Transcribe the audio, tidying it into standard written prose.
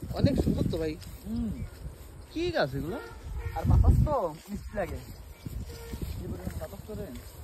অনেক সুন্দর তো ভাই। কি গাছ এগুলো? আর বাতাস তো মিষ্টি লাগে, বাতাস করে